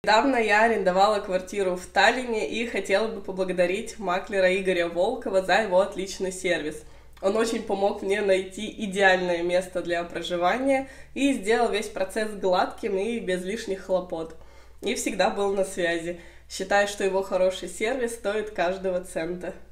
Недавно я арендовала квартиру в Таллине и хотела бы поблагодарить маклера Игоря Волкова за его отличный сервис. Он очень помог мне найти идеальное место для проживания и сделал весь процесс гладким и без лишних хлопот. И всегда был на связи. Считаю, что его хороший сервис стоит каждого цента.